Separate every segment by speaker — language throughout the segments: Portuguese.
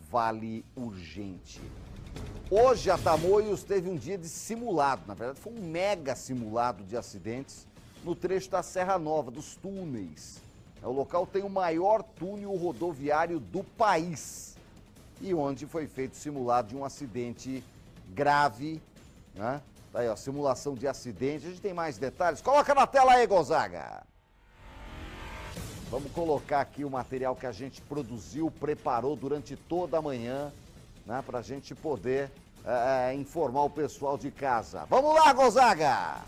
Speaker 1: Vale urgente. Hoje a Tamoios teve um dia de simulado, na verdade foi um mega simulado de acidentes no trecho da Serra Nova, dos túneis. O local tem o maior túnel rodoviário do país e onde foi feito simulado de um acidente grave, né? Tá aí, ó, simulação de acidente. A gente tem mais detalhes. Coloca na tela aí, Gonzaga. Vamos colocar aqui o material que a gente produziu, preparou durante toda a manhã, né, para a gente poder informar o pessoal de casa. Vamos lá, Gonzaga!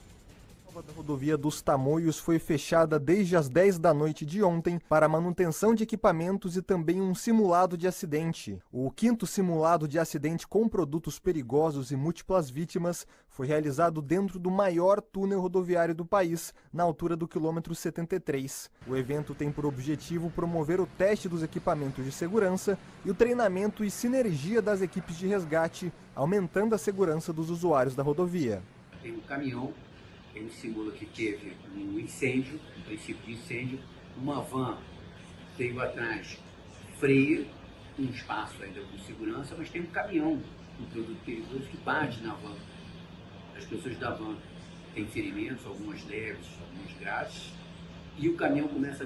Speaker 2: A rodovia dos Tamoios foi fechada desde as 10 da noite de ontem para manutenção de equipamentos e também um simulado de acidente. O 5º simulado de acidente com produtos perigosos e múltiplas vítimas foi realizado dentro do maior túnel rodoviário do país, na altura do quilômetro 73. O evento tem por objetivo promover o teste dos equipamentos de segurança e o treinamento e sinergia das equipes de resgate, aumentando a segurança dos usuários da rodovia.
Speaker 3: Tem um caminhão. Ele simula que teve um incêndio, um princípio de incêndio, uma van veio atrás, freia, um espaço ainda com segurança, mas tem um caminhão com produto perigoso que bate na van. As pessoas da van têm ferimentos, algumas leves, algumas graves, e o caminhão começa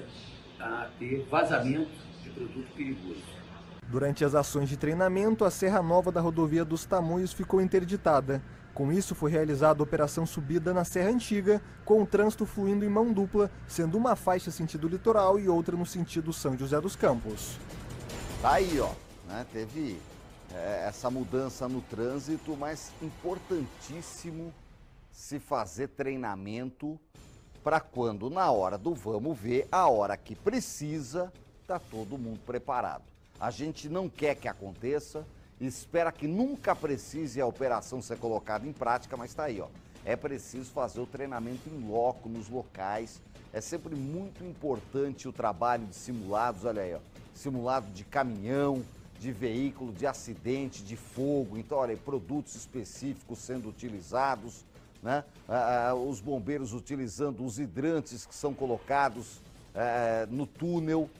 Speaker 3: a ter vazamento de produto perigoso.
Speaker 2: Durante as ações de treinamento, a Serra Nova da rodovia dos Tamoios ficou interditada. Com isso, foi realizada a operação subida na Serra Antiga, com o trânsito fluindo em mão dupla, sendo uma faixa sentido litoral e outra no sentido São José dos Campos.
Speaker 1: Tá aí, ó, né? Teve essa mudança no trânsito, mas importantíssimo se fazer treinamento para quando, na hora do vamos ver, a hora que precisa, tá todo mundo preparado. A gente não quer que aconteça, espera que nunca precise a operação ser colocada em prática, mas está aí, ó. É preciso fazer o treinamento em loco, nos locais. É sempre muito importante o trabalho de simulados, olha aí, ó. Simulado de caminhão, de veículo, de acidente, de fogo. Então, olha aí, produtos específicos sendo utilizados, né? Os bombeiros utilizando os hidrantes que são colocados no túnel.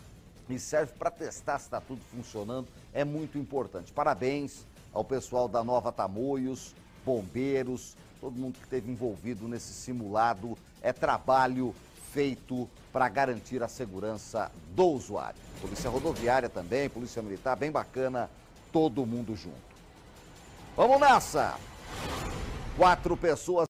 Speaker 1: E serve para testar se está tudo funcionando, é muito importante. Parabéns ao pessoal da Nova Tamoios, bombeiros, todo mundo que esteve envolvido nesse simulado. É trabalho feito para garantir a segurança do usuário. Polícia Rodoviária também, Polícia Militar, bem bacana, todo mundo junto. Vamos nessa! 4 pessoas